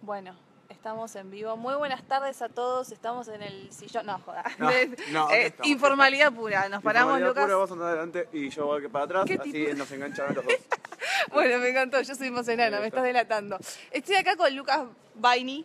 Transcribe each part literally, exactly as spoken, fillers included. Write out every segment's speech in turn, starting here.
Bueno, estamos en vivo. Muy buenas tardes a todos. Estamos en el sillón. No, joda. No, no, eh, estamos, informalidad pura. Nos paramos, Informalidad Lucas. pura, vos andás adelante y yo voy para atrás, así tipo? nos enganchan los dos. Bueno, me encantó. Yo soy emocionada, me estás delatando. Estoy acá con Lucas Baini.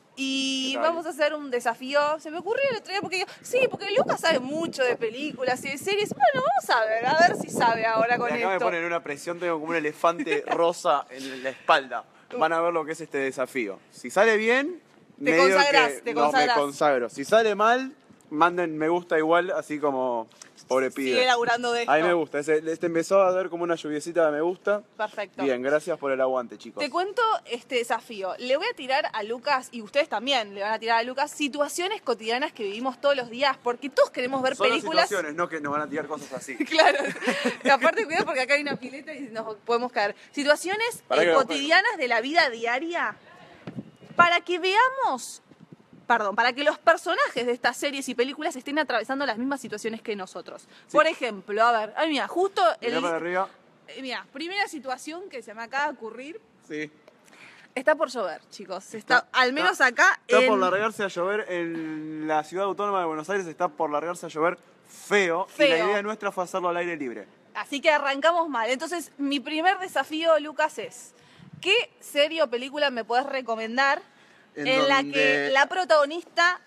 Y vamos a hacer un desafío. Se me ocurrió el otro día porque yo, sí, porque Lucas sabe mucho de películas y de series. Bueno, vamos a ver, a ver si sabe ahora con y acá esto. me ponen una presión, tengo como un elefante rosa en la espalda. Van a ver lo que es este desafío. Si sale bien, te medio consagrás, que te no consagrás. me consagro. Si sale mal, manden me gusta igual, así como pobre pibe. Sigue laburando de esto. A mí me gusta. Este, este empezó a dar como una lluviecita de me gusta. Perfecto. Bien, gracias por el aguante, chicos. Te cuento este desafío. Le voy a tirar a Lucas, y ustedes también le van a tirar a Lucas, situaciones cotidianas que vivimos todos los días, porque todos queremos ver Solo películas. situaciones, no que nos van a tirar cosas así. Claro. Aparte, cuidado porque acá hay una pileta y nos podemos caer. Situaciones eh, cotidianas de la vida diaria para que veamos, perdón, para que los personajes de estas series y películas estén atravesando las mismas situaciones que nosotros. Sí. Por ejemplo, a ver, ay, mira, justo Mirá el... para arriba. Eh, mira, primera situación que se me acaba de ocurrir. Sí. Está por llover, chicos. Está, Está, al menos está, acá. Está en... por largarse a llover en la ciudad autónoma de Buenos Aires. Está por largarse a llover feo, feo. Y la idea nuestra fue hacerlo al aire libre. Así que arrancamos mal. Entonces, mi primer desafío, Lucas, es: ¿qué serie o película me podés recomendar en, en la que la protagonista...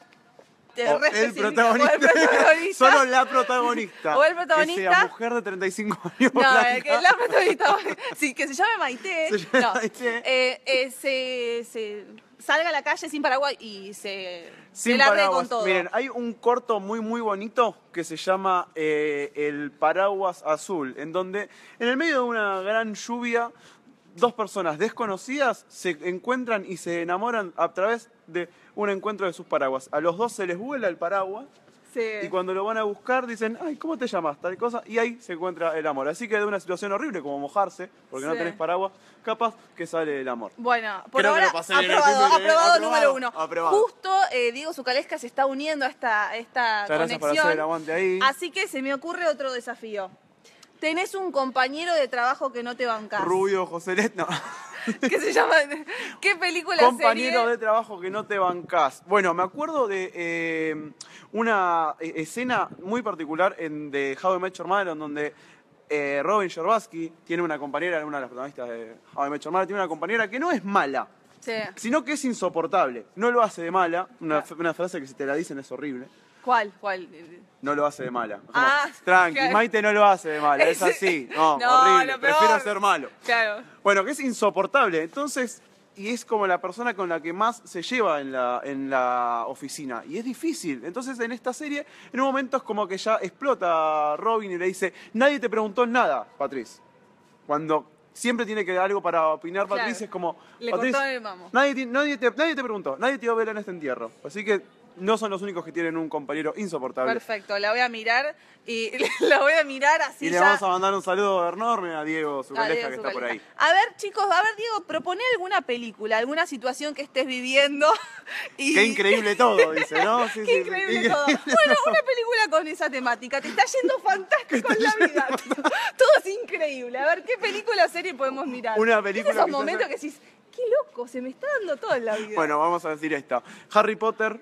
O el, protagonista, o el protagonista, solo la protagonista, o el protagonista, que sea mujer de treinta y cinco años. No, blanca. Que la protagonista, sí, que se llame Maite, se llame no, Maite. Eh, eh, se, se salga a la calle sin paraguas y se, sin se largue paraguas. con todo. Miren, hay un corto muy muy bonito que se llama eh, El Paraguas Azul, en donde en el medio de una gran lluvia dos personas desconocidas se encuentran y se enamoran a través de un encuentro de sus paraguas. A los dos se les vuela el paraguas. Sí. Y cuando lo van a buscar dicen, ay, ¿cómo te llamas? Tal cosa, y ahí se encuentra el amor. Así que de una situación horrible como mojarse, porque sí. no tenés paraguas, capaz que sale el amor. Bueno, por Creo ahora, que lo pasé aprobado, bien, aprobado, aprobado, número uno. Aprobado. Justo eh, Diego Zucalesca se está uniendo a esta, esta Muchas conexión. Gracias por hacer el aguante ahí. Así que se me ocurre otro desafío. Tenés un compañero de trabajo que no te bancás. Rubio, José Let, no. ¿Qué se llama? ¿Qué película Compañero serie? de trabajo que no te bancás. Bueno, me acuerdo de eh, una escena muy particular en de How I Met Your Mother, en donde eh, Robin Scherbatsky tiene una compañera, una de las protagonistas de How I Met Your Mother, tiene una compañera que no es mala, sí. sino que es insoportable. No lo hace de mala, una, una frase que si te la dicen es horrible. ¿Cuál? ¿Cuál? No lo hace de mala. Como, ah, tranqui, claro. Maite no lo hace de mala, es así. No, no horrible, prefiero ser malo. Claro. Bueno, que es insoportable. Entonces, y es como la persona con la que más se lleva en la, en la oficina. Y es difícil. Entonces, en esta serie, en un momento es como que ya explota Robin y le dice, nadie te preguntó nada, Patrice. Cuando siempre tiene que dar algo para opinar, claro. Patrice es como... Le Patrice, cortó el mamo. Nadie, nadie, te, nadie te preguntó, nadie te dio vela en este entierro. Así que... no son los únicos que tienen un compañero insoportable. Perfecto, la voy a mirar y la voy a mirar así. Y ya... le vamos a mandar un saludo enorme a Diego Zucalesca, que Zucalesca. está por ahí. A ver, chicos, a ver, Diego, proponé alguna película, alguna situación que estés viviendo. Y... Qué increíble todo, dice, ¿no? Sí, Qué sí, increíble, increíble todo. Bueno, una película con esa temática. Te está yendo fantástico en la vida. Todo es increíble. A ver, ¿qué película o serie podemos mirar? Una película. Esos momentos que decís, qué loco, se me está dando todo en la vida. Bueno, vamos a decir esta. Harry Potter.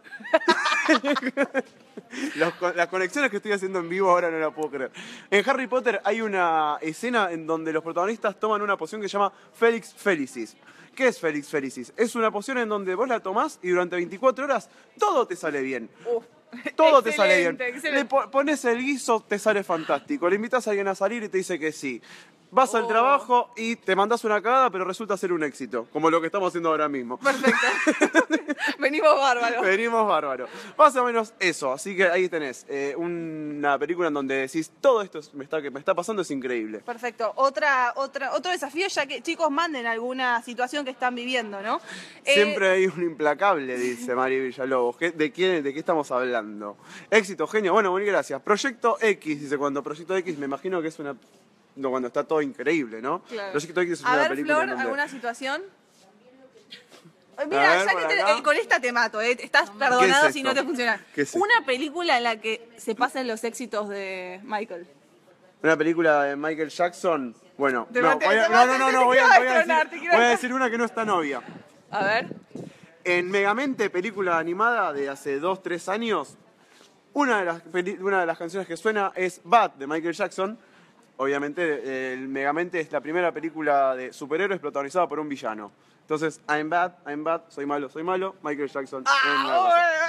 Los, las conexiones que estoy haciendo en vivo ahora no la puedo creer. En Harry Potter hay una escena en donde los protagonistas toman una poción que se llama Felix Felicis. ¿Qué es Felix Felicis? Es una poción en donde vos la tomás y durante veinticuatro horas todo te sale bien. Uf. Todo excelente, te sale bien. Excelente. Le po pones el guiso, te sale fantástico. Le invitas a alguien a salir y te dice que sí. Vas oh. al trabajo y te mandás una cagada, pero resulta ser un éxito, como lo que estamos haciendo ahora mismo. Perfecto. Venimos bárbaros. Venimos bárbaros. Más o menos eso, así que ahí tenés eh, una película en donde decís, todo esto me está, que me está pasando es increíble. Perfecto. Otra, otra, otro desafío, ya que chicos manden alguna situación que están viviendo, ¿no? Siempre eh... hay un implacable, dice Mari Villalobos. ¿De quién, de qué estamos hablando? Éxito, genio. Bueno, muy gracias. Proyecto X, dice, cuando Proyecto X, me imagino que es una... No, cuando está todo increíble, ¿no? Claro. Proyecto X es a una ver, película Flor, donde... ¿alguna situación? Mira, ver, ya que te, eh, con esta te mato, eh. Estás perdonado es si no te funciona. Una película en la que se pasen los éxitos de Michael. Una película de Michael Jackson. Bueno, te no, maté, voy a, te no, maté, no, no, no, voy a, voy a decir, voy a decir una que no está novia. A ver. En Megamente, película animada de hace dos, tres años, una de las, una de las canciones que suena es Bad de Michael Jackson. Obviamente, el Megamente es la primera película de superhéroes protagonizada por un villano. Entonces, I'm bad, I'm bad, soy malo, soy malo, Michael Jackson. Ah,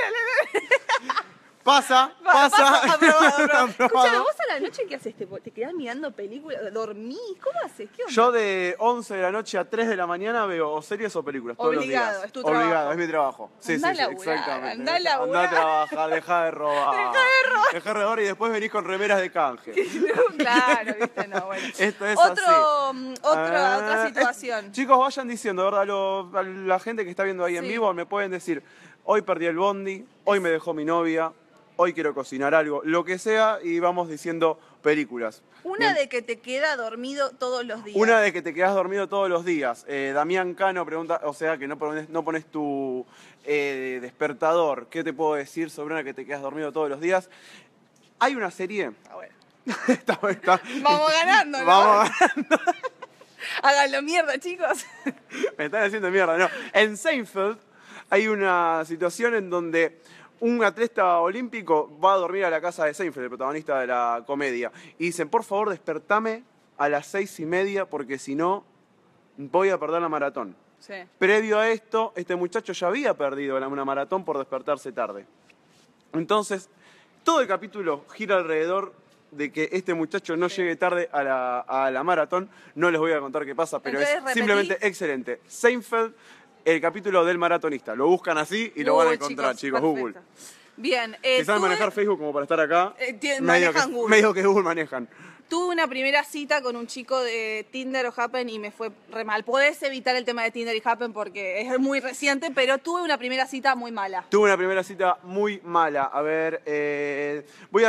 Pasa, pasa. pasa aprobado, aprobado. Escuchame, vos a la noche, ¿qué haces? ¿Te, te quedás mirando películas? ¿Dormís? ¿Cómo haces? ¿Qué onda? Yo de once de la noche a tres de la mañana veo o series o películas todos Obligado, los días. es tu trabajo. Obligado, es mi trabajo. Sí, Andá sí, a sí, laburar, exactamente. andá a laburar. Andá a trabajar, dejá de robar. Dejá de robar. Dejá de robar y después venís con remeras de canje. Claro, viste, no, bueno. Esto es Otro, así. otra, Ah, otra situación. es- chicos, vayan diciendo, ¿verdad? Lo- a la gente que está viendo ahí en Sí. vivo me pueden decir, hoy perdí el bondi, hoy me dejó mi novia, hoy quiero cocinar algo, lo que sea, y vamos diciendo películas. Una Bien. de que te queda dormido todos los días. Una de que te quedas dormido todos los días. Eh, Damián Cano pregunta, o sea, que no pones, no pones tu eh, despertador. ¿Qué te puedo decir sobre una que te quedas dormido todos los días? Hay una serie... Ah, bueno. Está- está- Vamos ganando, ¿no? Vamos ganando. Háganlo mierda, chicos. Me están haciendo mierda, no. En Seinfeld hay una situación en donde un atleta olímpico va a dormir a la casa de Seinfeld, el protagonista de la comedia. Y dicen, por favor, despertame a las seis y media porque si no, voy a perder la maratón. Sí. Previo a esto, este muchacho ya había perdido la- una maratón por despertarse tarde. Entonces, todo el capítulo gira alrededor de que este muchacho no llegue tarde a la, a la maratón. No les voy a contar qué pasa, pero Entonces, es repetí. simplemente excelente. Seinfeld, el capítulo del maratonista. Lo buscan así y lo van a Uy, encontrar, chicos, perfecto. Google. Bien. Eh, Si saben tuve- manejar Facebook como para estar acá, Eh, tienen- medio, que, manejan Google. medio que Google manejan. Tuve una primera cita con un chico de Tinder o Happen y me fue re mal. Podés evitar el tema de Tinder y Happen porque es muy reciente, pero tuve una primera cita muy mala. Tuve una primera cita muy mala. A ver, eh, voy a...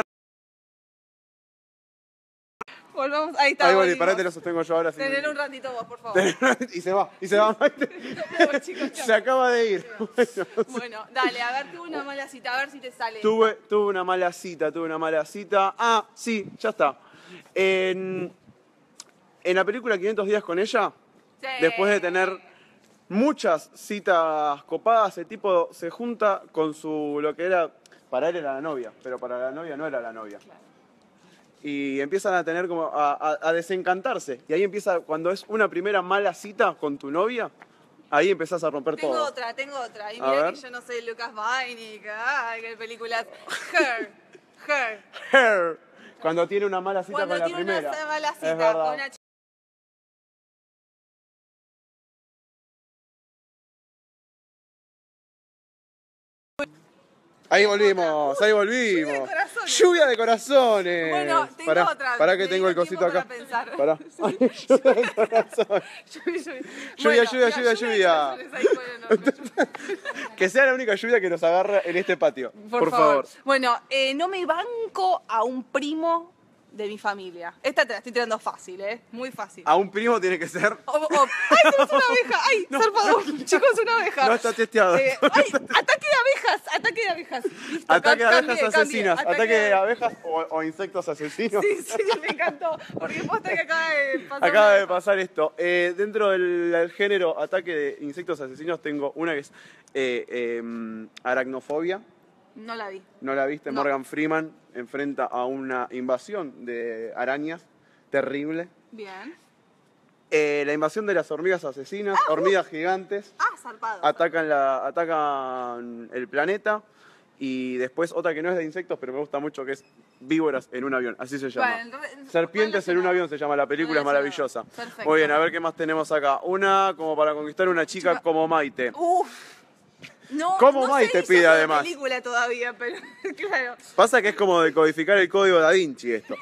Volvamos. Ahí está. Ahí voy, volvimos. pará, te lo sostengo yo ahora. sí. Tener un ratito vos, por favor. Y se va, y se va. Luego, chicos, chao. Se acaba de ir. Bueno, Bueno, dale, a ver, tuve una mala cita, a ver si te sale. tuve, tuve una mala cita, tuve una mala cita. Ah, sí, ya está. En, en la película quinientos días con ella, Sí. después de tener muchas citas copadas, el tipo se junta con su, lo que era, para él era la novia, pero para la novia no era la novia. Y empiezan a tener como, a, a- a desencantarse. Y ahí empieza, cuando es una primera mala cita con tu novia, ahí empezás a romper Tengo todo. otra, tengo otra. Y A mira ver. que yo no soy Lucas Bainig, ay, qué películas. Her, Her. Her, cuando tiene una mala cita Cuando con la tiene primera. una mala Es cita verdad. con una chica. Ahí volvimos, ahí volvimos. Lluvia de corazones. Lluvia de corazones. Bueno, tengo Pará, otra. Pará que Me tengo dio el cosito tiempo acá. para pensar. Pará. Ay, lluvia de corazones. Lluvia, lluvia. Lluvia, Bueno, lluvia, la lluvia, de lluvia. corazones ahí fue enorme. Que sea la única lluvia que nos agarra en este patio. Por, Por, favor. favor. Bueno, eh, no me banco a un primo de mi familia. Esta te la estoy tirando fácil, ¿eh? Muy fácil. A un primo tiene que ser. O- o- ¡Ay, tenemos una abeja! ¡Ay, No, zarpado! Chicos, una abeja. No está testeado. Eh, ¡Ay, ataque de abejas! ¡Ataque de abejas! Listo, Ataque de cam- abejas cambié, asesinas. cambié. Ataque de abejas o, o insectos asesinos. Sí, sí, me encantó. Porque posta que acaba de pasar. Acaba una de abeja. pasar esto. Eh, dentro del, del género ataque de insectos asesinos tengo una que es eh, eh, aracnofobia. No la vi. ¿No la viste? No. Morgan Freeman enfrenta a una invasión de arañas terrible. Bien. Eh, la invasión de las hormigas asesinas, hormigas gigantes, Ah, zarpado. atacan, la, atacan el planeta. Y después otra que no es de insectos, pero me gusta mucho, que es víboras en un avión, así se llama. Bueno, re- Serpientes en un relacionado. avión se llama la película, es Relacionado. maravillosa. Perfecto. Muy bien, a ver qué más tenemos acá. Una como para conquistar una chica Chica. como Maite. Uf. No, ¿Cómo no Maite se hizo pide, esa además? película todavía, pero claro. Pasa que es como decodificar el código Da Vinci esto.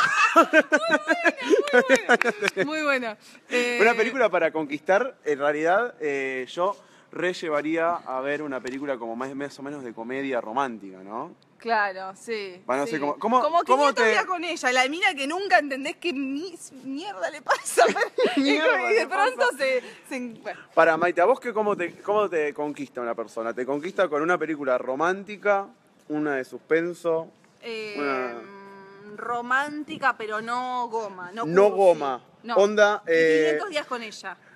Muy bueno. Eh, Una película para conquistar, en realidad, eh, yo re llevaría a ver una película como más, más o menos de comedia romántica, ¿no? Claro, sí. Bueno, no sí. sé cómo- ¿cómo- como cómo quinientos te- días con ella, la mina que nunca entendés qué mis- mierda le pasa. Mierda y de le pronto pasa. se, se- bueno. Para, Maite, ¿a vos qué, cómo, te, cómo te conquista una persona? ¿Te conquista con una película romántica, una de suspenso? Eh, Una- romántica, pero no goma. No, No cursi. goma. No. Onda, Y eh, quinientos días con ella.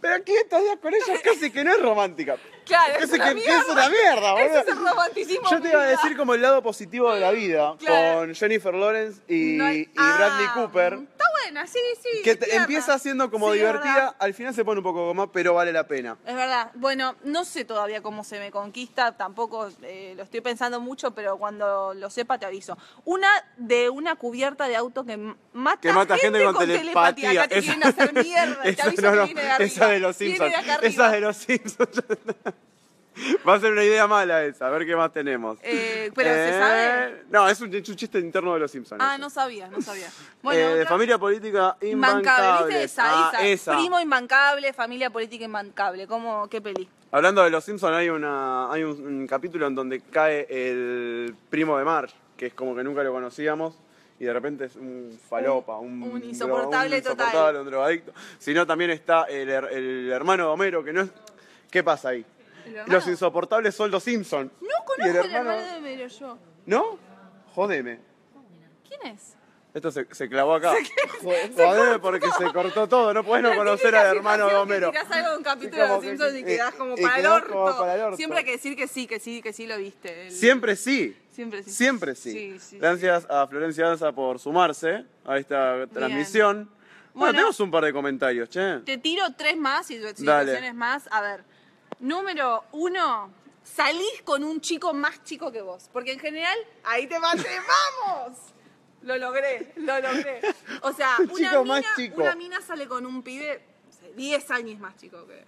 Pero aquí estás con ella casi que no es romántica. Claro, casi es una que mierda. es una mierda, boludo. Ese es el romanticismo. Yo te iba a vida. decir como el lado positivo de la vida, Claro. con Jennifer Lawrence y, No hay- y Bradley Ah, Cooper. Está buena, sí, sí. Que te- tierna. empieza siendo como Sí, es divertida, verdad. al final se pone un poco goma, pero vale la pena. Es verdad. Bueno, no sé todavía cómo se me conquista, tampoco eh, lo estoy pensando mucho, pero cuando lo sepa te aviso. Una de una cubierta de auto que m- mata, Que mata gente con telepatía. Acá te quieren hacer mierda. Te esa, aviso no, que no, viene de arriba. esa de los Viene Simpsons. de acá arriba. Esa de los Simpsons. Va a ser una idea mala esa, a ver qué más tenemos. Eh, pero ¿se sabe? No, es un, es un chiste interno de los Simpsons. Ah, eso. no sabía, no sabía. Eh, Bueno, de otra- familia política Imbancable, imbancable. ¿viste? Esa, Ah, esa. esa. Primo imbancable, familia política imbancable. ¿Cómo, qué peli? Hablando de los Simpsons, hay, una, hay un, un capítulo en donde cae el primo de Marge, que es como que nunca lo conocíamos, y de repente es un falopa, un, un insoportable un total. insoportable, un drogadicto. Sino también está el, her- el hermano de Homero, que no es... ¿Qué pasa ahí? ¿El hermano? Los insoportables son los Simpsons. No Y conozco el hermano de Homero yo. ¿No? Jodeme. ¿Quién es? Esto se, se clavó acá. Joder, Jodeme porque se cortó todo. No podés no Pero conocer típica al hermano de situación que Homero. tirás algo de un capítulo Es de como los que- Simpsons y y- quedás como y para el, quedás como orto. para el orto. Siempre hay que decir que sí, que sí, que sí lo viste. El- Siempre sí. Siempre sí. Siempre sí. Sí, sí, Gracias a Florencia Danza por sumarse a esta transmisión. Bueno, Bueno. tenemos un par de comentarios, che. Te tiro tres más y situaciones más. A ver, número uno, salís con un chico más chico que vos. Porque en general, ahí te maté, ¡vamos! Lo logré, lo logré. O sea, Un una chico mina, más chico. una mina sale con un pibe no sé, diez años más chico que...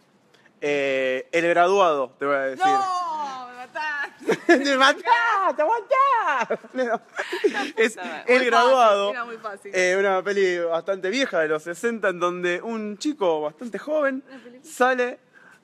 Eh, el graduado, te voy a decir. ¡No! ¡Me mataste! ¡Te matá! ¡Te aguantá! No. Es Muy El fácil, graduado. era muy fácil. Eh, una peli bastante vieja de los sesenta en donde un chico bastante joven sale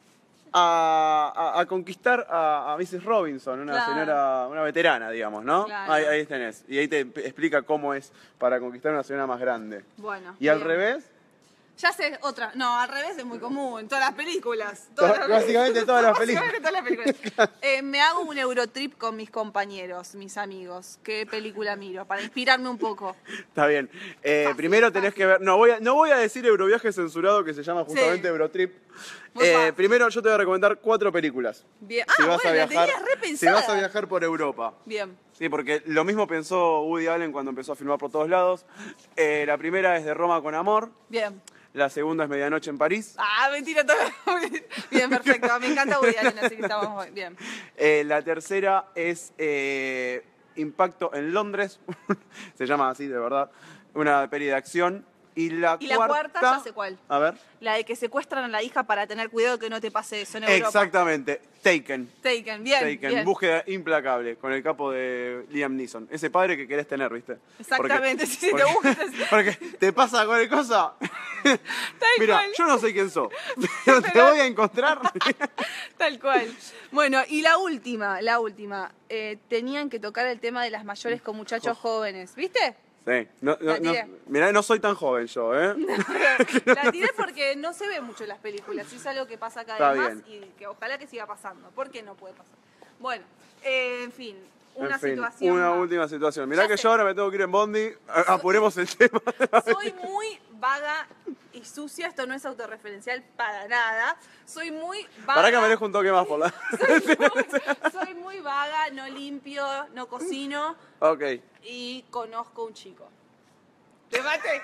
a, a- a conquistar a, a missus Robinson, una Claro. señora, una veterana, digamos, ¿no? Claro. Ahí, ahí tenés. Y ahí te explica cómo es para conquistar a una señora más grande. Bueno. Y al bien. revés, Ya sé, otra. No, al revés es muy común. Todas las películas. To- Todas las- básicamente todas las Básicamente todas las películas. Eh, me hago un Eurotrip con mis compañeros, mis amigos. ¿Qué película miro? Para inspirarme un poco. está bien. Eh, Fácil, primero tenés que ver, no voy, a, no voy a decir Euroviaje censurado que se llama justamente Sí. Eurotrip. Muy Eh, fácil. primero yo te voy a recomendar cuatro películas. Bien. Si Ah, vas bueno, a la viajar, tenías si repensada. vas a viajar por Europa. Bien. Sí, porque lo mismo pensó Woody Allen cuando empezó a filmar por todos lados. Eh, la primera es de Roma con amor, Bien. la segunda es Medianoche en París, Ah, mentira. Todo... Bien, perfecto. Me encanta Woody Allen, así que estamos muy bien. Eh, la tercera es eh, Impacto en Londres, se llama así de verdad, una peli de acción. Y la, Y la cuarta, cuarta, ya sé cuál. A ver. La de que secuestran a la hija para tener cuidado de que no te pase eso en Europa. Exactamente, Taken. Taken. Bien. Taken, bien. Búsqueda implacable, con el capo de Liam Neeson. Ese padre que querés tener, ¿viste? Exactamente, sí, sí, te porque, gusta. Porque te pasa cualquier cosa. Mira, cual. yo no sé quién sos, pero te voy a encontrar. Tal cual. Bueno, y la última, la última. Eh, tenían que tocar el tema de las mayores con muchachos jóvenes. ¿Viste? Sí, no, no, La no, tiré. mirá, no soy tan joven yo, ¿eh? La tiré porque no se ve mucho en las películas. Y es algo que pasa cada Está vez más y que ojalá que siga pasando. ¿Por qué no puede pasar? Bueno, eh, en fin, una En fin, situación. una más. última situación. Mirá Ya que sé. yo ahora me tengo que ir en Bondi. A- Apuremos el tema. Soy muy vaga y sucia. Esto no es autorreferencial para nada. Soy muy vaga. Para que me deje un toque más por la... Soy muy, soy muy vaga, no limpio, no cocino Ok. y conozco un chico. ¡Te mate!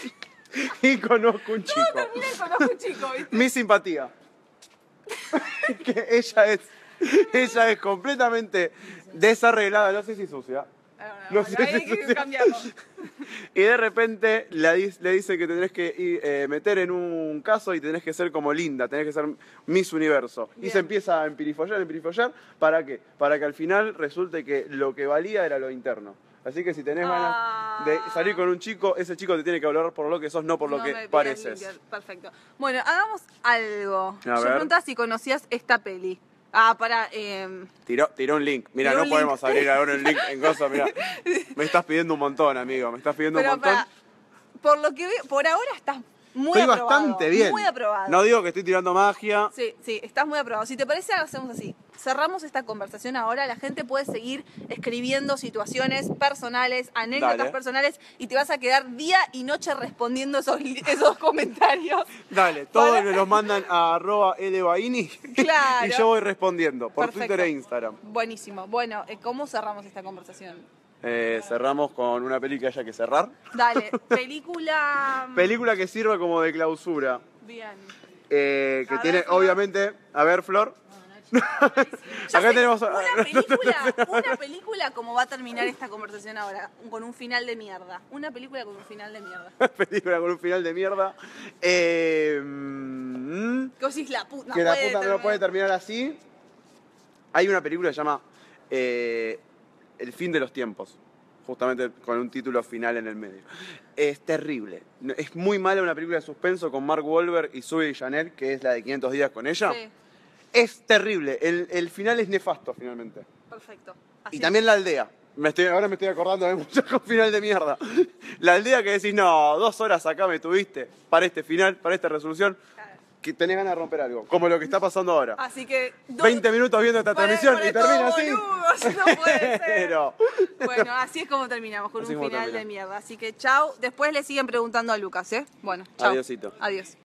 Y conozco un chico. No, termina y conozco un chico, ¿viste? Mi simpatía. Que ella es... Ella es completamente desarreglada, no sé si sucia. No, No sé ahí hay si que sucia. cambiarlo. Y de repente le, di- le dice que tenés que ir, eh, meter en un caso y tenés que ser como Linda, tenés que ser Miss Universo. Y Bien. se empieza a empirifollar, empirifollar. ¿Para qué? Para que al final resulte que lo que valía era lo interno. Así que si tenés Ah. ganas de salir con un chico, ese chico te tiene que valorar por lo que sos, no por lo No que me pidas pareces. limpiar. Perfecto. Bueno, hagamos algo. A Yo ver. preguntaba si conocías esta peli. Ah, para... Eh, Tiró, tiró un link. Mira, Tiró no un podemos link. abrir ahora un link en cosas. Mira, me estás pidiendo un montón, amigo. Me estás pidiendo pero un montón. para... Por lo que veo, por ahora estás Muy estoy aprobado, bastante bien. Muy aprobado. No digo que estoy tirando magia. Sí, sí, estás muy aprobado. Si te parece, hacemos así. Cerramos esta conversación ahora. La gente puede seguir escribiendo situaciones personales, anécdotas Dale. personales, y te vas a quedar día y noche respondiendo esos, esos comentarios. Dale, todos Para... me los mandan a arroba lbaini Claro. y yo voy respondiendo por Perfecto. Twitter e Instagram. Buenísimo. Bueno, ¿cómo cerramos esta conversación? Eh, cerramos con una película que haya que cerrar. Dale, película... Película que sirva como de clausura. Bien. Eh, que A tiene, ver, Flor. obviamente, a ver, Flor. Ya Acá sé, tenemos una película, una película como va a terminar esta conversación ahora, con un final de mierda. Una película con un final de mierda. película con un final de mierda. Eh, mm, ¿Qué vos decís? La puta no que la puede puta no terminar. puede terminar así. Hay una película que se llama eh, El fin de los tiempos. Justamente con un título final en el medio. Es terrible. Es muy mala una película de suspenso con Mark Wahlberg y Zoe Chanel, que es la de quinientos días con ella. Sí, Es terrible. El, el final es nefasto, finalmente. perfecto. Así Y también La Aldea. Me estoy, ahora me estoy acordando de mucho con final de mierda. La Aldea que decís, no, dos horas acá me tuviste para este final, para esta resolución, que tenés ganas de romper algo. Como lo que está pasando ahora. Así que... do- veinte minutos viendo esta Pone- transmisión pone y termina todo así. boludo, no puede ser. Pero... Bueno, así es como terminamos, con Así un como final termina. de mierda. Así que chau. Después le siguen preguntando a Lucas, ¿eh? Bueno, chau. Adiósito. Adiós.